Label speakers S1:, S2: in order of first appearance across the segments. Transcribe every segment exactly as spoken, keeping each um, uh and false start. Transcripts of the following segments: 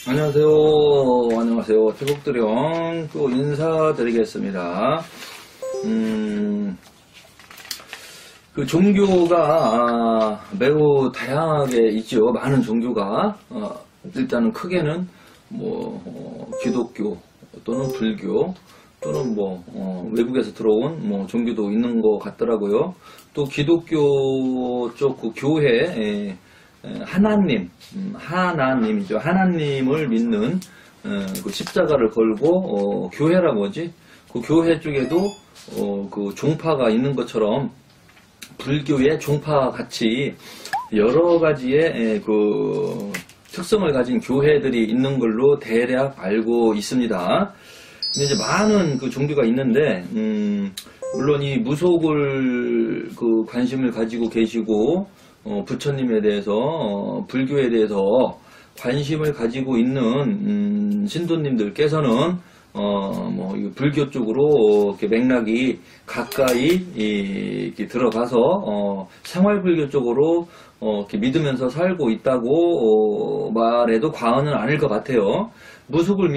S1: 안녕하세요. 안녕하세요. 태국도령 또 인사드리겠습니다. 음, 그 종교가 매우 다양하게 있죠. 많은 종교가. 어, 일단은 크게는 뭐, 어, 기독교 또는 불교 또는 뭐, 어, 외국에서 들어온 뭐 종교도 있는 것 같더라고요. 또 기독교 쪽 그 교회, 에, 하나님, 하나님이죠. 하나님을 믿는 어, 그 십자가를 걸고 어, 교회라고 하지. 그 교회 쪽에도 어, 그 종파가 있는 것처럼 불교의 종파 같이 여러 가지의 에, 그 특성을 가진 교회들이 있는 걸로 대략 알고 있습니다. 근데 이제 많은 그 종교가 있는데 음, 물론 이 무속을 그 관심을 가지고 계시고 어, 부처님에 대해서 어, 불교에 대해서 관심을 가지고 있는 음, 신도님들께서는 어, 뭐 불교 쪽으로 이렇게 맥락이 가까이 이, 이렇게 들어가서 어, 생활불교 쪽으로 어, 이렇게 믿으면서 살고 있다고 어, 말해도 과언은 아닐 것 같아요. 무속을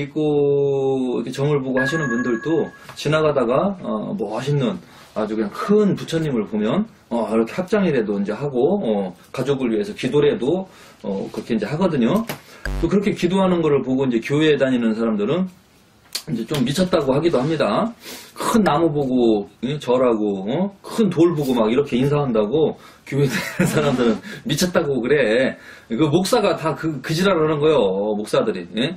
S1: 믿고 이렇게 점을 보고 하시는 분들도 지나가다가 어, 멋있는 아주 그냥 큰 부처님을 보면 어, 이렇게 합장이라도 이제 하고 어, 가족을 위해서 기도라도 어, 그렇게 이제 하거든요. 또 그렇게 기도하는 거를 보고 이제 교회에 다니는 사람들은 이제 좀 미쳤다고 하기도 합니다. 큰 나무 보고 예? 절하고 어? 큰 돌 보고 막 이렇게 인사한다고 교회에 다니는 사람들은 미쳤다고 그래. 그 목사가 다 그 그 지랄을 하는 거예요. 목사들이. 예?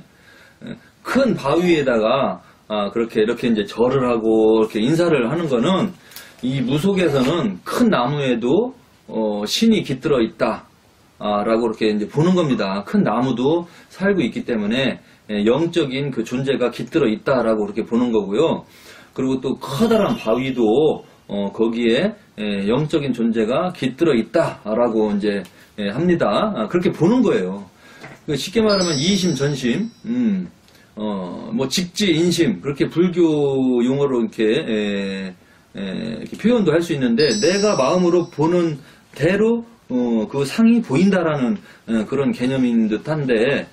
S1: 큰 바위에다가 아, 그렇게 이렇게 이제 절을 하고 이렇게 인사를 하는 거는 이 무속에서는 큰 나무에도 어, 신이 깃들어 있다 아, 라고 이렇게 이제 보는 겁니다. 큰 나무도 살고 있기 때문에 예, 영적인 그 존재가 깃들어 있다라고 그렇게 보는 거고요. 그리고 또 커다란 바위도 어, 거기에 예, 영적인 존재가 깃들어 있다라고 이제 예, 합니다. 아, 그렇게 보는 거예요. 쉽게 말하면 이심 전심, 음, 어, 뭐 직지 인심 그렇게 불교 용어로 이렇게, 에, 에, 이렇게 표현도 할 수 있는데 내가 마음으로 보는 대로 어, 그 상이 보인다라는 에, 그런 개념인 듯한데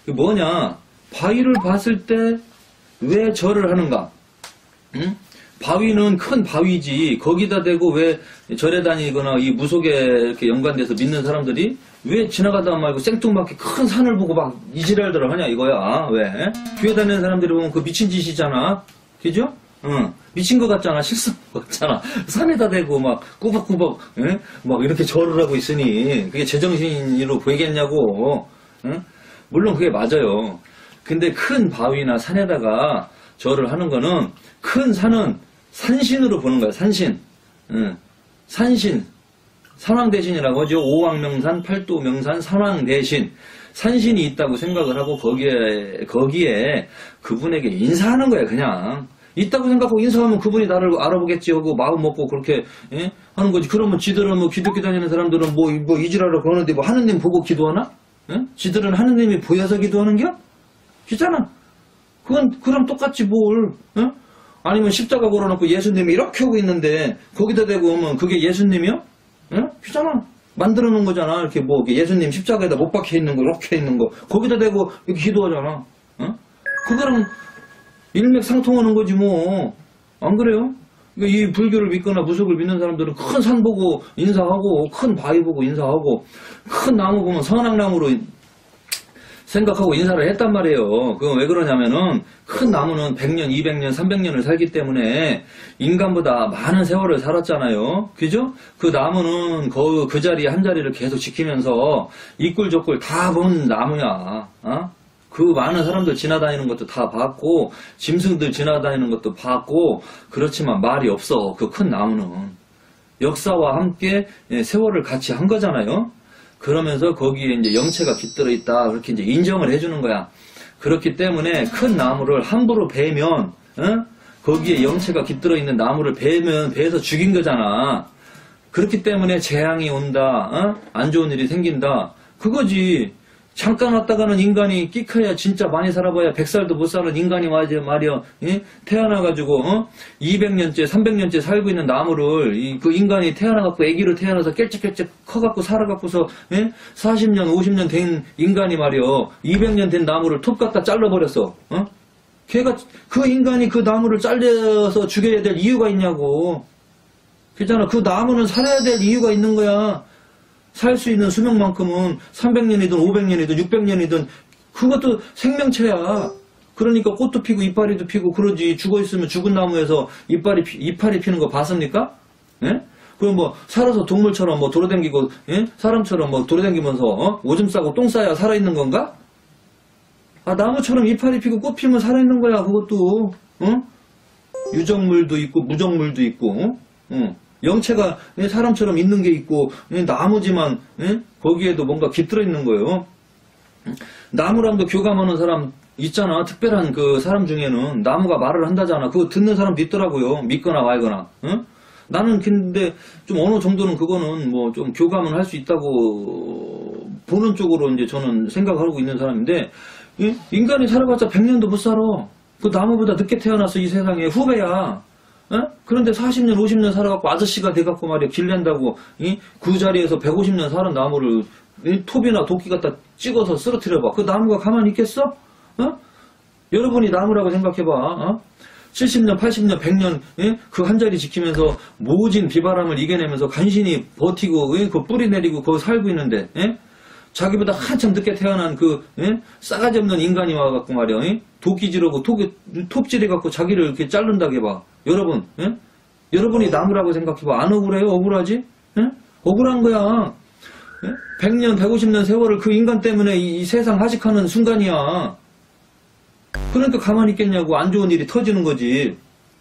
S1: 뭐냐 바위를 봤을 때 왜 절을 하는가? 응? 바위는 큰 바위지 거기다 대고 왜 절에 다니거나 이 무속에 이렇게 연관돼서 믿는 사람들이 왜 지나가다 말고 생뚱맞게 큰 산을 보고 막 이지랄들을 하냐 이거야. 왜? 교회 다니는 사람들이 보면 그 미친 짓이잖아. 그죠? 응. 미친 것 같잖아. 실수 것 같잖아. 산에다 대고 막 꾸벅꾸벅 응? 막 이렇게 절을 하고 있으니 그게 제정신으로 보이겠냐고. 응? 물론 그게 맞아요. 근데 큰 바위나 산에다가 절을 하는 거는 큰 산은 산신으로 보는 거야. 산신. 응. 산신. 산왕대신이라고 하죠. 오왕명산, 팔도명산, 산왕대신. 산신이 있다고 생각을 하고 거기에 거기에 그분에게 인사하는 거야. 그냥 있다고 생각하고 인사하면 그분이 나를 알아보겠지 하고 마음 먹고 그렇게 예? 하는 거지. 그러면 지들은 뭐 기독교 다니는 사람들은 뭐, 뭐 이지라고 그러는데 뭐 하느님 보고 기도하나? 예? 지들은 하느님이 보여서 기도하는겨? 기잖아. 그건 그럼 똑같지 뭘? 예? 아니면 십자가 걸어놓고 예수님이 이렇게 하고 있는데 거기다 대고 오면 그게 예수님이요? 응? 그잖아. 만들어 놓은 거잖아. 이렇게 뭐 예수님 십자가에다 못 박혀 있는 거, 이렇게 있는 거. 거기다 대고 이렇게 기도하잖아. 응? 그거랑 일맥상통하는 거지 뭐. 안 그래요? 이 불교를 믿거나 무속을 믿는 사람들은 큰 산 보고 인사하고 큰 바위 보고 인사하고 큰 나무 보면 선악나무로 생각하고 인사를 했단 말이에요. 그건 왜 그러냐면은 큰 나무는 백 년, 이백 년, 삼백 년을 살기 때문에 인간보다 많은 세월을 살았잖아요. 그죠? 그 나무는 그, 그 자리에 한 자리를 계속 지키면서 이꿀저꿀 다 본 나무야. 어? 그 많은 사람들 지나다니는 것도 다 봤고 짐승들 지나다니는 것도 봤고 그렇지만 말이 없어. 그 큰 나무는. 역사와 함께 세월을 같이 한 거잖아요. 그러면서 거기에 이제 영체가 깃들어 있다. 그렇게 이제 인정을 해주는 거야. 그렇기 때문에 큰 나무를 함부로 베면, 어? 거기에 영체가 깃들어 있는 나무를 베면, 베서 죽인 거잖아. 그렇기 때문에 재앙이 온다, 어? 안 좋은 일이 생긴다. 그거지. 잠깐 왔다가는 인간이 끼커야 진짜 많이 살아봐야 백 살도 못 사는 인간이 말이야. 예? 태어나가지고 어? 이백 년째 삼백 년째 살고 있는 나무를 이, 그 인간이 태어나갖고 애기로 태어나서 깰쩍깰쩍 커갖고 살아갖고서 예? 사십 년 오십 년 된 인간이 말이야. 이백 년 된 나무를 톱 갖다 잘라버렸어. 어? 걔가 그 인간이 그 나무를 잘려서 죽여야 될 이유가 있냐고. 그렇잖아. 그 나무는 살아야 될 이유가 있는 거야. 살 수 있는 수명만큼은 삼백 년이든 오백 년이든 육백 년이든 그것도 생명체야. 그러니까 꽃도 피고 이파리도 피고 그러지. 죽어있으면 죽은 나무에서 이파리, 피, 이파리 피는 거 봤습니까? 예? 그럼 뭐 살아서 동물처럼 뭐 돌아다니고 예? 사람처럼 뭐 돌아다니면서 어? 오줌 싸고 똥 싸야 살아있는 건가? 아, 나무처럼 이파리 피고 꽃 피면 살아있는 거야. 그것도 어? 유적물도 있고 무적물도 있고 어? 영체가 사람처럼 있는 게 있고 나무지만 거기에도 뭔가 깃들어 있는 거예요. 나무랑도 교감하는 사람 있잖아. 특별한 그 사람 중에는 나무가 말을 한다잖아. 그거 듣는 사람 믿더라고요. 믿거나 말거나. 응? 나는 근데 좀 어느 정도는 그거는 뭐 좀 교감은 할 수 있다고 보는 쪽으로 이제 저는 생각하고 있는 사람인데 인간이 살아봤자 백 년도 못 살아. 그 나무보다 늦게 태어났어. 이 세상에 후배야. 어? 그런데 사십 년, 오십 년 살아갖고 아저씨가 돼갖고 말이야, 길 낸다고, 이? 그 자리에서 백오십 년 사는 나무를, 이? 톱이나 도끼 갖다 찍어서 쓰러뜨려봐. 그 나무가 가만히 있겠어? 어? 여러분이 나무라고 생각해봐. 어? 칠십 년, 팔십 년, 백 년, 그 한 자리 지키면서 모진 비바람을 이겨내면서 간신히 버티고, 이? 그 뿌리 내리고, 거기 살고 있는데, 예? 자기보다 한참 늦게 태어난 그 예? 싸가지 없는 인간이 와갖고 말이야 예? 도끼질하고 톱질해갖고 자기를 이렇게 자른다고 해봐. 여러분 예? 여러분이 나무라고 생각해봐. 안 억울해요? 억울하지? 예? 억울한 거야. 예? 백 년 백오십 년 세월을 그 인간 때문에 이, 이 세상 하직하는 순간이야. 그러니까 가만히 있겠냐고. 안 좋은 일이 터지는 거지.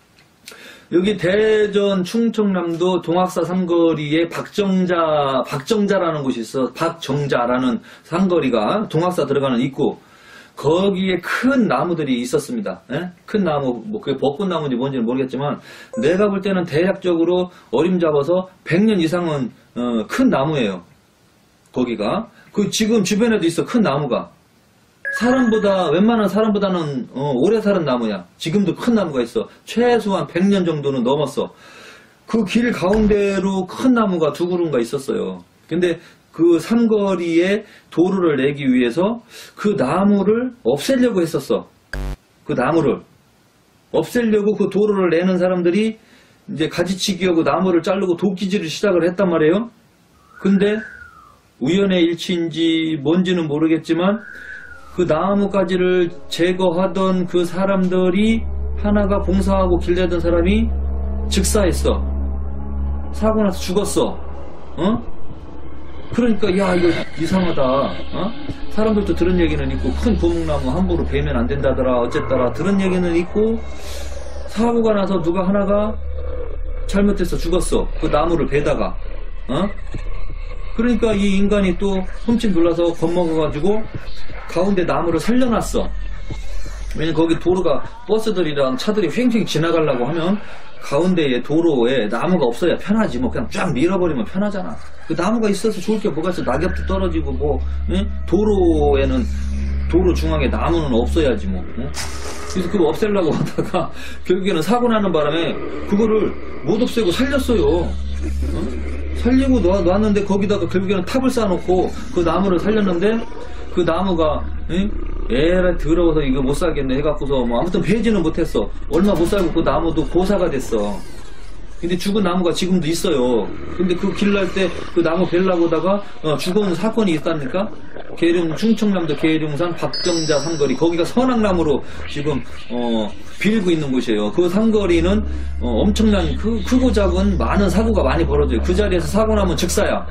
S1: 여기 대전 충청남도 동학사 삼거리에 박정자, 박정자라는 곳이 있어. 박정자라는 삼거리가 동학사 들어가는 입구. 거기에 큰 나무들이 있었습니다. 에? 큰 나무, 뭐 그게 벚꽃나무인지 뭔지는 모르겠지만 내가 볼 때는 대략적으로 어림잡아서 백 년 이상은 어, 큰 나무예요. 거기가. 그 지금 주변에도 있어. 큰 나무가. 사람보다 웬만한 사람보다는 어, 오래 사는 나무야. 지금도 큰 나무가 있어. 최소한 백 년 정도는 넘었어. 그 길 가운데로 큰 나무가 두 그루인가 있었어요. 근데 그 삼거리에 도로를 내기 위해서 그 나무를 없애려고 했었어. 그 나무를 없애려고 그 도로를 내는 사람들이 이제 가지치기하고 나무를 자르고 도끼질을 시작을 했단 말이에요. 근데 우연의 일치인지 뭔지는 모르겠지만 그 나무가지를 제거하던 그 사람들이 하나가 봉사하고 길내던 사람이 즉사했어. 사고 나서 죽었어. 어? 그러니까 야 이거 이상하다. 어? 사람들도 들은 얘기는 있고 큰 고목나무 함부로 베면 안 된다더라 어쨌더라 들은 얘기는 있고 사고가 나서 누가 하나가 잘못해서 죽었어. 그 나무를 베다가. 어? 그러니까 이 인간이 또 훔친 놀라서 겁먹어가지고 가운데 나무를 살려놨어. 왜냐면 거기 도로가 버스들이랑 차들이 휑휑 지나가려고 하면 가운데에 도로에 나무가 없어야 편하지. 뭐 그냥 쫙 밀어버리면 편하잖아. 그 나무가 있어서 좋을 게 뭐가 있어. 낙엽도 떨어지고 뭐 예? 도로에는 도로 중앙에 나무는 없어야지 뭐. 예? 그래서 그거 없애려고 하다가 결국에는 사고 나는 바람에 그거를 못 없애고 살렸어요. 어? 살리고 놔, 놨는데 거기다가 결국에는 탑을 쌓아놓고 그 나무를 살렸는데 그 나무가 에? 에라 더러워서 이거 못 살겠네 해갖고서 뭐 아무튼 베지는 못했어. 얼마 못 살고 그 나무도 고사가 됐어. 근데 죽은 나무가 지금도 있어요. 근데 그 길 날 때 그 나무 벨라고 하다가 어, 죽은 사건이 있다니까. 계룡 충청남도 계룡산 박정자 삼거리 거기가 선악나무로 지금 어, 빌고 있는 곳이에요. 그 삼거리는 어, 엄청난 크, 크고 작은 많은 사고가 많이 벌어져요. 그 자리에서 사고 나면 즉사야.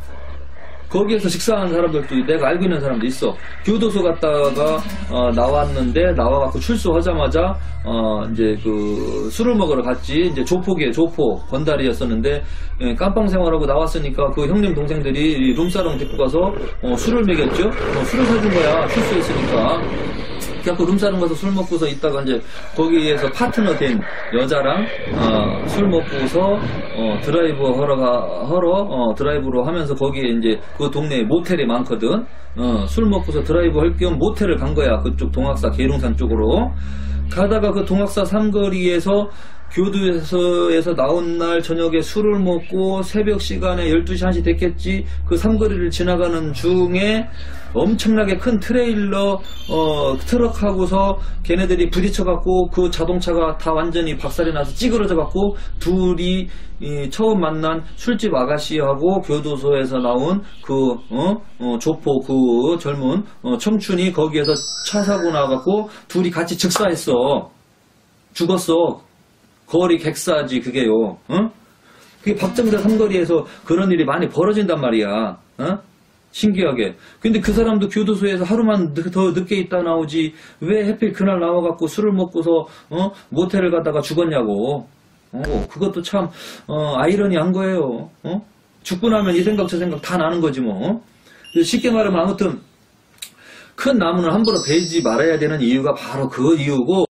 S1: 거기에서 식사하는 사람들도 내가 알고 있는 사람도 있어. 교도소 갔다가 어, 나왔는데 나와갖고 출소하자마자 어, 이제 그 술을 먹으러 갔지. 이제 조폭이에요. 조폭 건달이었었는데 예, 깜빵 생활하고 나왔으니까 그 형님 동생들이 룸사롱 데리고 가서 어, 술을 먹였죠. 어, 술을 사준 거야. 출소했으니까. 그래갖고 룸사롱 가서 술 먹고서 있다가 이제 거기에서 파트너 된 여자랑 어, 술 먹고서 어, 드라이브 하러 가, 하러 어, 드라이브로 하면서 거기에 이제 그 동네에 모텔이 많거든. 어, 술 먹고서 드라이브 할 겸 모텔을 간 거야. 그쪽 동학사 계룡산 쪽으로 가다가 그 동학사 삼거리에서 교도소에서 나온 날 저녁에 술을 먹고 새벽 시간에 열두 시 한 시 됐겠지. 그 삼거리를 지나가는 중에 엄청나게 큰 트레일러 어, 트럭하고서 걔네들이 부딪혀갖고 그 자동차가 다 완전히 박살이 나서 찌그러져갖고 둘이 이 처음 만난 술집 아가씨하고 교도소에서 나온 그 어? 어, 조포 그 젊은 어, 청춘이 거기에서 차 사고 나갖고 둘이 같이 즉사했어. 죽었어. 거리 객사지 그게요. 어? 그게 박정대 삼거리에서 그런 일이 많이 벌어진단 말이야. 어? 신기하게. 근데 그 사람도 교도소에서 하루만 더 늦게 있다 나오지 왜 하필 그날 나와갖고 술을 먹고서 어? 모텔을 가다가 죽었냐고. 어? 그것도 참 어, 아이러니한 거예요. 어? 죽고 나면 이 생각 저 생각 다 나는 거지 뭐. 쉽게 말하면 아무튼 큰 나무는 함부로 베지 말아야 되는 이유가 바로 그 이유고